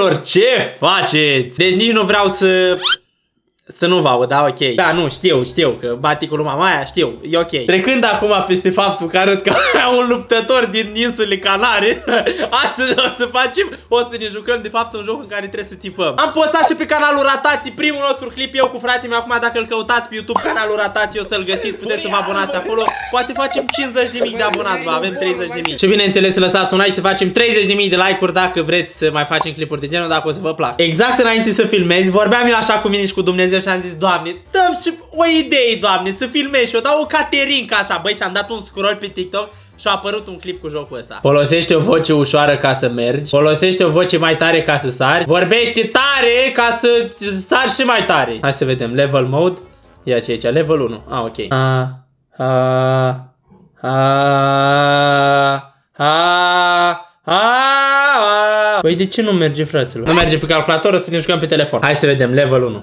Fetelor, ce faceți? Deci nici nu vreau să nu vă aud, da, ok. Da, nu, știu că baticul lui mama aia, știu, e ok. Trecând acum peste faptul că arăt ca un luptător din insulele Canare, astăzi o să ne jucăm de fapt un joc în care trebuie să țipăm. Am postat și pe canalul Ratații primul nostru clip eu cu fratele meu. Acum dacă îl căutați pe YouTube, canalul Ratații, o să-l găsiți, puteți să vă abonați acolo. Poate facem 50.000 de abonați, bă, avem 30.000. Și bineînțeles să lăsați un like, să facem 30.000 de like-uri dacă vreți să mai facem clipuri de genul, dacă o să vă plac. Exact înainte să filmezi, vorbeam eu așa cu mine și cu Dumnezeu și am zis, Doamne, dăm și o idee, Doamne, să filmez și eu, dau o caterincă așa, băi, și am dat un scroll pe TikTok și a apărut un clip cu jocul ăsta. Folosește o voce ușoară ca să mergi, folosește o voce mai tare ca să sari, vorbește tare ca să sari și mai tare. Hai să vedem, level mode, ia ce e aici, level 1, ok. Băi, de ce nu merge, fraților? Nu merge pe calculator, o să ne jucăm pe telefon. Hai să vedem, level 1.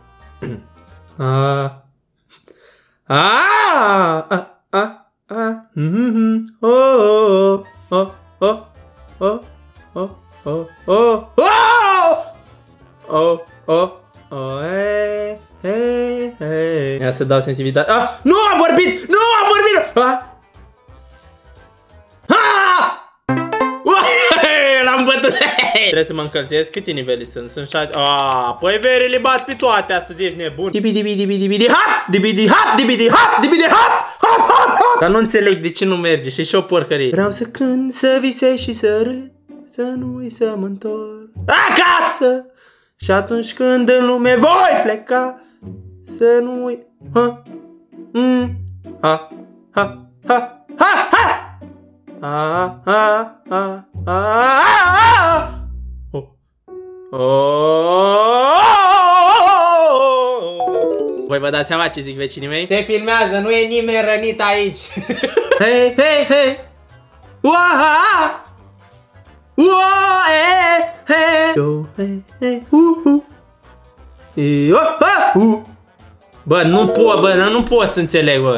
Ia să dau sensibilitate. Nu am vorbit! Nu am vorbit! L-am bătut! Trebuie să mă încălzesc. Câte nivele sunt? Sunt 6. Păi veri, le bat pe toate astăzi, ești nebun. Dibidi hap! Dibidi hap! Dibidi hap! Dibidi hap! Hop, hop, hop! Dar nu înțeleg de ce nu merge și o porcărie. Vreau să cânt, să visez și să râd, să nu uit să mă întorc acasă. Și atunci când în lume voi pleca, să nu uit. Voi vă dați seama ce zic vecinii mei? Te filmează, nu e nimeni rănit aici. Hei, hei, hei. Bă, nu pot să înțeleg, bă.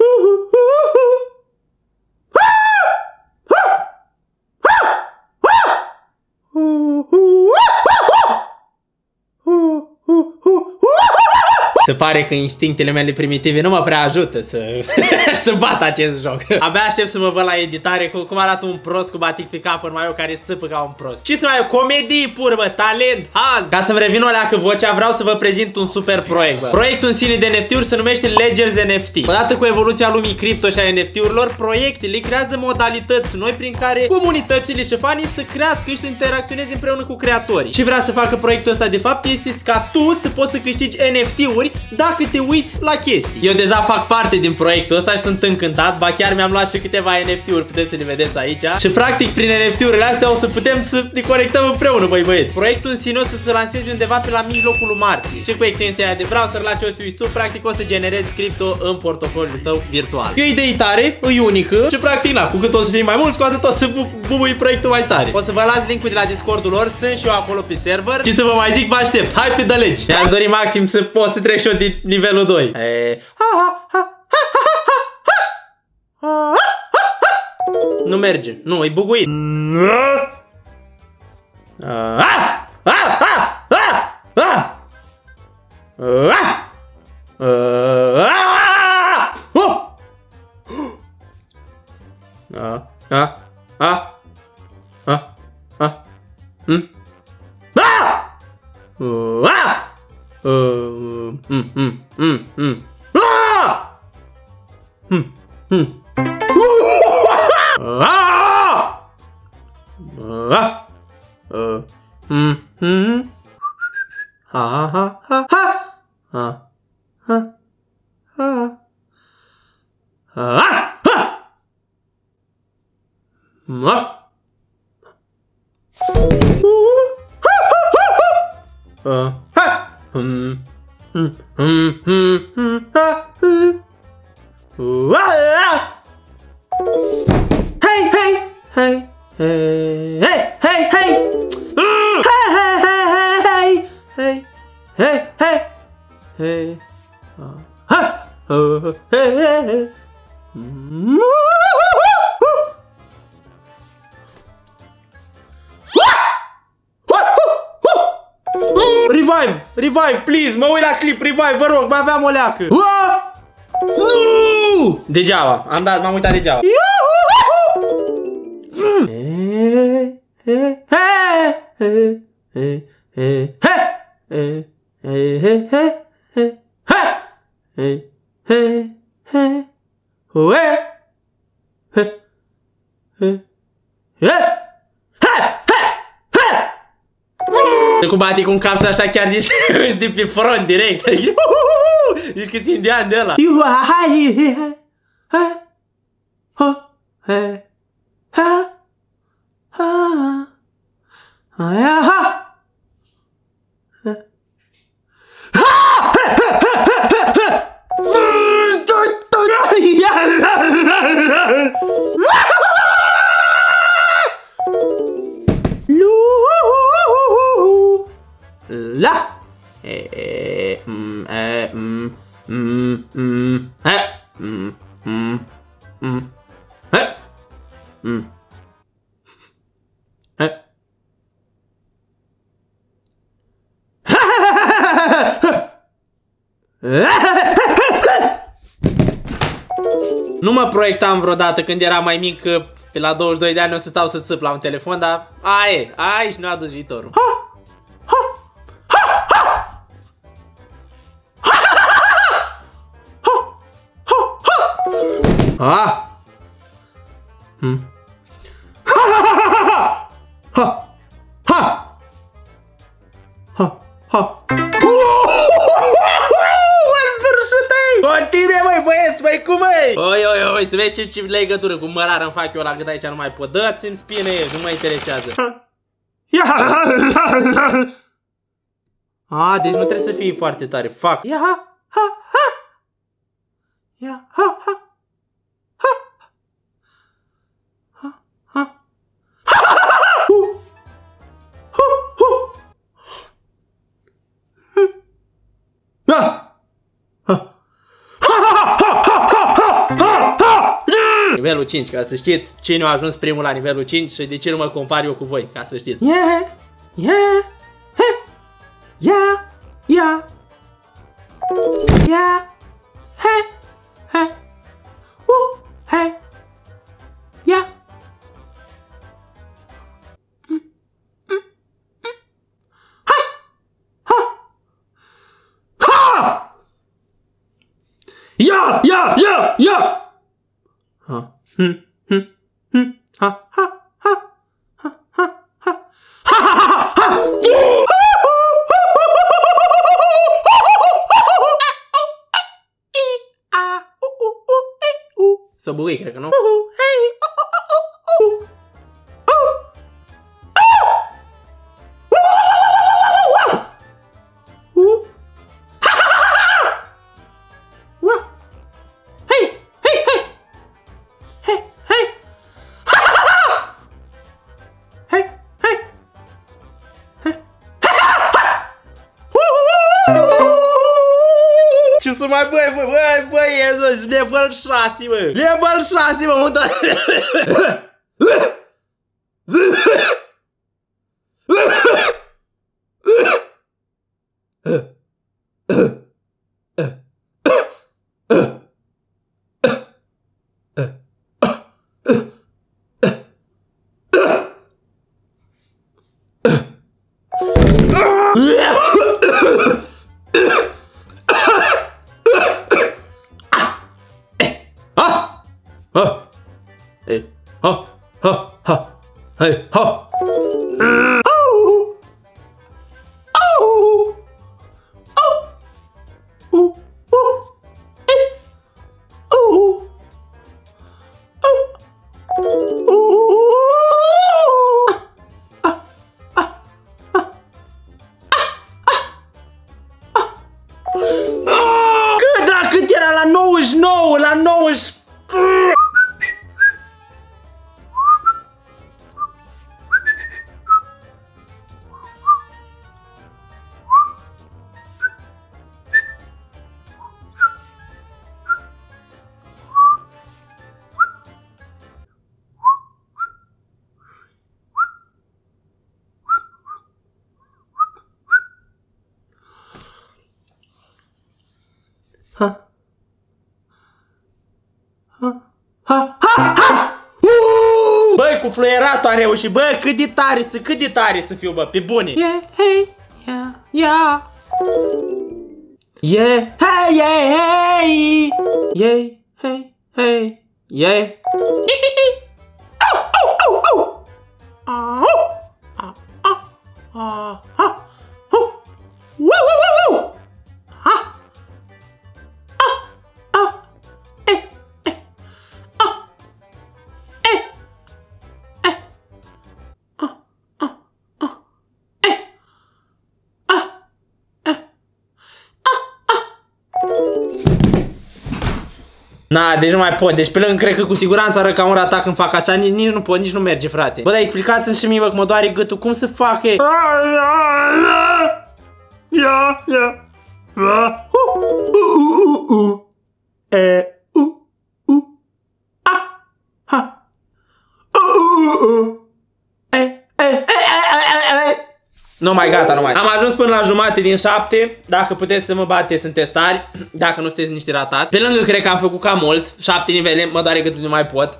Se pare că instinctele mele primitive nu mă prea ajută să bat acest joc. Abia aștept să mă văd la editare cum arată un prost cu batic pe cap, numai eu care țâpă ca un prost. Ce să mai o comedie pur, bă, talent, haz. Ca să-mi revin o leacă vocea, vreau să vă prezint un super proiect, bă. Proiectul în sine de NFT-uri se numește Ledgers NFT. Odată cu evoluția lumii cripto și a NFT-urilor, proiectele creează modalități noi prin care comunitățile și fanii să crească și să interacționeze împreună cu creatorii. Ce vrea să facă proiectul ăsta de fapt este ca tu să poți să câștigi NFT-uri dacă te uiți la chestii. Eu deja fac parte din proiectul ăsta și sunt încântat, ba chiar mi-am luat și câteva NFT-uri, puteți să le vedeți aici. Și practic prin NFT-urile astea o să putem să ne conectăm împreună, băi băieți. Proiectul în sine o să se lanseze undeva pe la mijlocul lui martie. Și cu extensia aia de browser la ce o să uiți tu, practic o să generezi cripto în portofoliul tău virtual. E o idee tare, e unică și practic na, cu cât o să fim mai mulți, cu atât o să bubui proiectul mai tare. O să vă las linkul de la Discordul lor, sunt și eu acolo pe server. Și să vă mai zic, vă aștept. Hai pe dălegi. Mi-am dorit maxim să pot să trec și eu din nivelul 2. Nu merge. Nu, e buguit. Revive! Revive, please! Mă uit la clip, revive, vă rog, mai aveam o leacă. Nu! Degeaba, m-am uitat degeaba. Cu bate cu un cap și așa chiar zici de pe front direct. Ești că-s indian de ăla. La Nu mă proiectam vreodată când eram mai mic că pe la 22 de ani o să stau să țâp la un telefon, dar aici nu a dus viitorul. Continue, măi, băieți, măi, cum, măi? Oi, să vezi ce legătură cu mărară îmi fac eu la gât aici, nu mai pot. Dați-mi spine, nu mă interesează. Deci nu trebuie să fie foarte tare. Fac. Nivelul 5, ca să știți cine a ajuns primul la nivelul 5 și de ce nu mă compar eu cu voi, ca să știți. Să băgăi, cred că nu? Ce să mai băi, Iesus, level 6, mă! Level 6, mă, unde? Cât era la 99, la 90. Băi, cu fluieratul am reușit, bă, cât de tare să fiu, bă, pe bune. Yeah, hey, yeah, yeah. Yeah, hey, yeah, hey. Yeah, hey, hey, yeah. Na, deci nu mai pot. Deci pe lângă cred că cu siguranță arăt ca un ratat când fac așa. Nici nu pot, nici nu merge, frate. Bă, dar explicați-mi și mie, bă, că mă doare gâtul. Cum să fac, e? Nu mai, gata, nu mai. Am ajuns până la jumate din 7. Dacă puteți să mă bateți, sunteți tari. Dacă nu sunteți niște ratați. Pe lângă cred că am făcut cam mult. 7 nivele, mă doare gâtul, nu mai pot.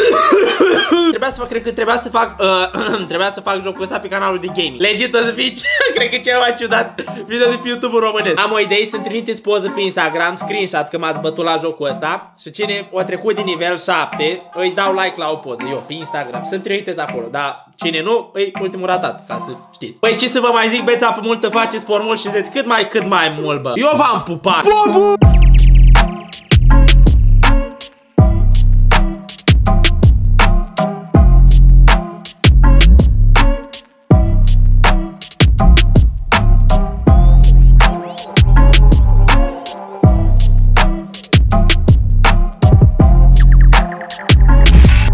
Trebuia să fac jocul ăsta pe canalul de gaming. Legit o să fie, cred că cel mai ciudat video de pe YouTube românesc. Am o idee să-mi trimiteți poză pe Instagram, screenshot că m-ați bătut la jocul ăsta. Și cine o trecut de nivel 7, îi dau like la o poză, eu, pe Instagram. Să-mi trimiteți acolo, dar cine nu, îi ultimul ratat, ca să știți. Păi ce să vă mai zic, beți apă multă, faceți sport mult și vedeți cât mai mult, bă. Eu v-am pupat!